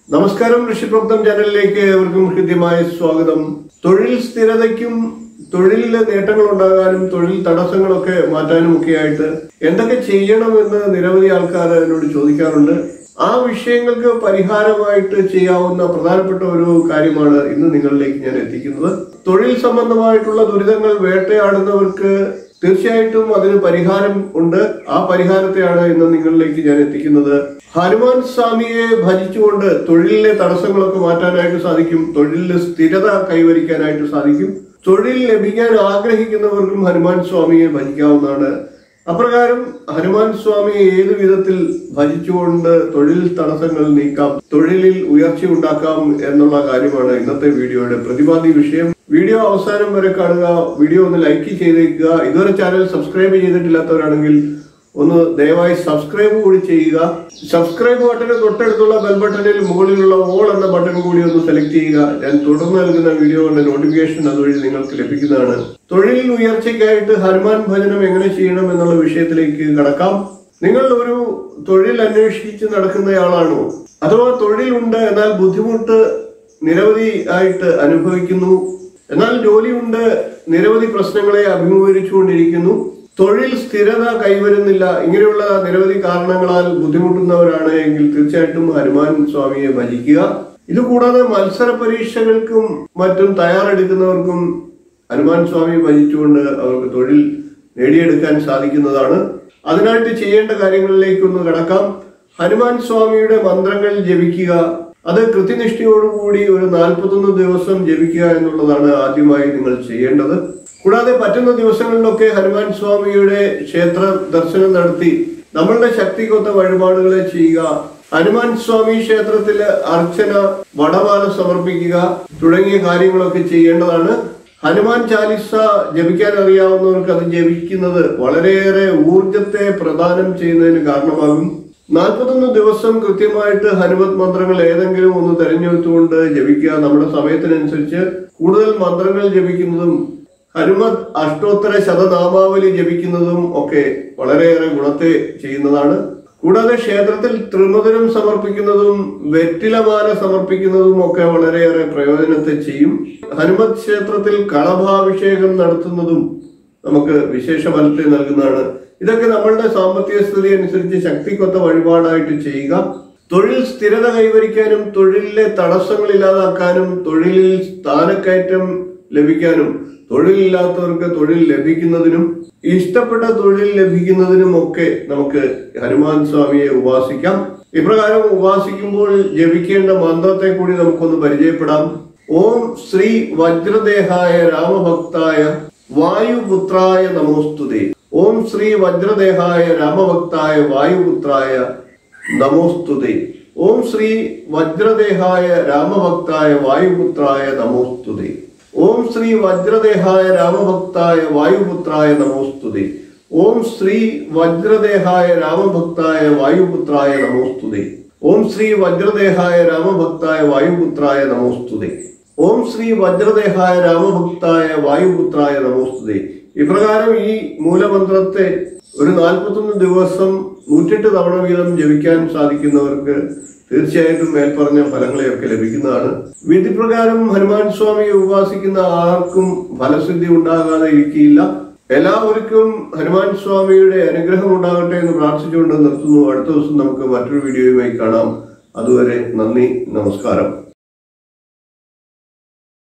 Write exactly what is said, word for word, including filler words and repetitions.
നമസ്കാരം, ഋഷിപ്രോക്തം ചാനലിലേക്ക് ഏവർക്കും ഹൃദ്യമായ സ്വാഗതം. തൊഴിൽ സ്ഥിരതയ്ക്കും തൊഴിലിലെ നേട്ടങ്ങൾ ഉണ്ടാകാനും തൊഴിൽ തടസ്സങ്ങളൊക്കെ മാറ്റാനും ഒക്കെ ആയിട്ട് എന്തൊക്കെ ചെയ്യണമെന്ന് നിരവധി ആൾക്കാർ എന്നോട് ചോദിക്കാറുണ്ട്. ആ വിഷയങ്ങൾക്ക് പരിഹാരമായിട്ട് ചെയ്യാവുന്ന പ്രധാനപ്പെട്ട ഒരു കാര്യമാണ് ഇന്ന് നിങ്ങളിലേക്ക് ഞാൻ എത്തിക്കുന്നത്. തൊഴിൽ സംബന്ധമായിട്ടുള്ള ദുരിതങ്ങൾ വേട്ടയാടുന്നവർക്ക് തീർച്ചയായിട്ടും അതിന് പരിഹാരം ഉണ്ട്. ആ പരിഹാരത്തെയാണ് ഇന്ന് നിങ്ങളിലേക്ക് ഞാൻ എത്തിക്കുന്നത്. ഹനുമാൻ സ്വാമിയെ ഭജിച്ചുകൊണ്ട് തൊഴിലിലെ തടസ്സങ്ങളൊക്കെ മാറ്റാനായിട്ട് സാധിക്കും. തൊഴിലിലെ സ്ഥിരത കൈവരിക്കാനായിട്ട് സാധിക്കും. തൊഴിൽ ലഭിക്കാൻ ആഗ്രഹിക്കുന്നവർക്കും ഹനുമാൻ സ്വാമിയെ ഭജിക്കാവുന്നതാണ്. അപ്രകാരം ഹനുമാൻ സ്വാമിയെ ഏതു വിധത്തിൽ ഭജിച്ചുകൊണ്ട് തൊഴിൽ തടസ്സങ്ങൾ നീക്കാം, തൊഴിലിൽ ഉയർച്ച ഉണ്ടാക്കാം എന്നുള്ള കാര്യമാണ് ഇന്നത്തെ വീഡിയോയുടെ പ്രതിപാദ്യ വിഷയം. വീഡിയോ അവസാനം വരെ കാണുക. വീഡിയോ ഒന്ന് ലൈക്ക് ചെയ്തേക്കുക. ഇതുവരെ ചാനൽ സബ്സ്ക്രൈബ് ചെയ്തിട്ടില്ലാത്തവരാണെങ്കിൽ ഒന്ന് ദയവായി സബ്സ്ക്രൈബ് കൂടി ചെയ്യുക. സബ്സ്ക്രൈബ് ബട്ടന് തൊട്ടടുത്തുള്ള ബെൽ ബട്ടണിൽ മുകളിലുള്ള ഓൾ എന്ന ബട്ടൺ കൂടി ഒന്ന് സെലക്ട് ചെയ്യുക. ഞാൻ തുടർന്ന് നൽകുന്ന വീഡിയോകളുടെ നോട്ടിഫിക്കേഷൻ അതുവഴി നിങ്ങൾക്ക് ലഭിക്കുന്നതാണ്. തൊഴിൽ ഉയർച്ചയ്ക്കായിട്ട് ഹനുമാൻ ഭജനം എങ്ങനെ ചെയ്യണം എന്നുള്ള വിഷയത്തിലേക്ക് കടക്കാം. നിങ്ങൾ ഒരു തൊഴിൽ അന്വേഷിച്ച് നടക്കുന്നയാളാണോ, അഥവാ തൊഴിലുണ്ട് എന്നാൽ ബുദ്ധിമുട്ട് നിരവധി ആയിട്ട് അനുഭവിക്കുന്നു, എന്നാൽ ജോലിയുണ്ട് നിരവധി പ്രശ്നങ്ങളെ അഭിമുഖീകരിച്ചുകൊണ്ടിരിക്കുന്നു, തൊഴിൽ സ്ഥിരത കൈവരുന്നില്ല, ഇങ്ങനെയുള്ള നിരവധി കാരണങ്ങളാൽ ബുദ്ധിമുട്ടുന്നവരാണ് എങ്കിൽ തീർച്ചയായിട്ടും ഹനുമാൻ സ്വാമിയെ ഭജിക്കുക. ഇതുകൂടാതെ മത്സര പരീക്ഷകൾക്കും മറ്റും തയ്യാറെടുക്കുന്നവർക്കും ഹനുമാൻ സ്വാമിയെ ഭജിച്ചുകൊണ്ട് അവർക്ക് തൊഴിൽ നേടിയെടുക്കാൻ സാധിക്കുന്നതാണ്. അതിനായിട്ട് ചെയ്യേണ്ട കാര്യങ്ങളിലേക്കൊന്ന് കടക്കാം. ഹനുമാൻ സ്വാമിയുടെ മന്ത്രങ്ങൾ ജപിക്കുക. അത് കൃത്യനിഷ്ഠയോടുകൂടി ഒരു നാൽപ്പത്തൊന്ന് ദിവസം ജപിക്കുക എന്നുള്ളതാണ് ആദ്യമായി നിങ്ങൾ ചെയ്യേണ്ടത്. കൂടാതെ പറ്റുന്ന ദിവസങ്ങളിലൊക്കെ ഹനുമാൻ സ്വാമിയുടെ ക്ഷേത്ര ദർശനം നടത്തി നമ്മളുടെ ശക്തിക്കൊത്ത വഴിപാടുകളെ ചെയ്യുക. ഹനുമാൻ സ്വാമി ക്ഷേത്രത്തില് അർച്ചന, വടമാല സമർപ്പിക്കുക തുടങ്ങിയ കാര്യങ്ങളൊക്കെ ചെയ്യേണ്ടതാണ്. ഹനുമാൻ ചാലിസ ജപിക്കാൻ അറിയാവുന്നവർക്ക് അത് ജപിക്കുന്നത് വളരെയേറെ ഊർജത്തെ പ്രദാനം ചെയ്യുന്നതിന് കാരണമാകും. നാൽപ്പത്തൊന്ന് ദിവസം കൃത്യമായിട്ട് ഹനുമത് മന്ത്രങ്ങൾ ഏതെങ്കിലും ഒന്ന് തെരഞ്ഞെടുത്തുകൊണ്ട് ജപിക്കുക. നമ്മുടെ സമയത്തിനനുസരിച്ച് കൂടുതൽ മന്ത്രങ്ങൾ ജപിക്കുന്നതും ഹനുമത് അഷ്ടോത്തര ശതനാമാവലി ജപിക്കുന്നതും ഒക്കെ വളരെയേറെ ഗുണത്തെ ചെയ്യുന്നതാണ്. കൂടാതെ ക്ഷേത്രത്തിൽ ത്രിമധുരം സമർപ്പിക്കുന്നതും വെറ്റിലമാല സമർപ്പിക്കുന്നതും ഒക്കെ വളരെയേറെ പ്രയോജനത്തെ ചെയ്യും. ഹനുമത് ക്ഷേത്രത്തിൽ കളഭാഭിഷേകം നടത്തുന്നതും നമുക്ക് വിശേഷ ഫലത്തെ നൽകുന്നതാണ്. ഇതൊക്കെ നമ്മളുടെ സാമ്പത്തിക സ്ഥിതി അനുസരിച്ച് ശക്തിക്കൊത്ത വഴിപാടായിട്ട് ചെയ്യുക. തൊഴിൽ സ്ഥിരത കൈവരിക്കാനും തൊഴിലിലെ തടസ്സങ്ങൾ ഇല്ലാതാക്കാനും തൊഴിലിൽ സ്ഥാനക്കയറ്റം ലഭിക്കാനും തൊഴിലില്ലാത്തവർക്ക് തൊഴിൽ ലഭിക്കുന്നതിനും ഇഷ്ടപ്പെട്ട തൊഴിൽ ലഭിക്കുന്നതിനും ഒക്കെ നമുക്ക് ഹനുമാൻ സ്വാമിയെ ഉപാസിക്കാം. ഇപ്രകാരം ഉപാസിക്കുമ്പോൾ ജപിക്കേണ്ട മന്ത്രത്തെ കൂടി നമുക്കൊന്ന് പരിചയപ്പെടാം. ഓം ശ്രീ വജ്രദേഹായ രാമഭക്തായ വായുപുത്രായ നമോസ്തുതേ. ഓം ശ്രീ വജ്രദേഹായ രാമഭക്തായ വായുപുത്രായ നമോസ്തുതേ. ഓം ശ്രീ വജ്രദേഹായ രാമഭക്തായ വായുപുത്രായ നമോസ്തുതേ. ഓം ശ്രീ വജ്രദേഹായ രാമഭക്തായ വായുപുത്രായ നമോസ്തുതേ. ഓം ശ്രീ വജ്രദേഹായ രാമഭക്തായ വായുപുത്രായ നമോസ്തുതേ. ഓം ശ്രീ വജ്രദേഹായ രാമഭക്തായ വായുപുത്രായ നമോസ്തുതേ. ഓം ശ്രീ വജ്രദേഹായ രാമഭക്തായ വായുപുത്രായ നമോസ്തുതേ. ഇപ്രകാരം ഈ മൂലമന്ത്രത്തെ ഒരു നാൽപ്പത്തൊന്ന് ദിവസം നൂറ്റെട്ട് തവണ വീതം ജപിക്കാൻ സാധിക്കുന്നവർക്ക് തീർച്ചയായിട്ടും മേൽപ്പറഞ്ഞ ഫലങ്ങളെയൊക്കെ ലഭിക്കുന്നതാണ്. വിധിപ്രകാരം ഹനുമാൻ സ്വാമിയെ ഉപാസിക്കുന്ന ആർക്കും ഫലസിദ്ധി ഉണ്ടാകാതെ ഇരിക്കില്ല. എല്ലാവർക്കും ഹനുമാൻ സ്വാമിയുടെ അനുഗ്രഹം ഉണ്ടാകട്ടെ എന്ന് പ്രാർത്ഥിച്ചുകൊണ്ട് നിർത്തുന്നു. അടുത്ത ദിവസം നമുക്ക് മറ്റൊരു വീഡിയോയുമായി കാണാം. അതുവരെ നന്ദി, നമസ്കാരം.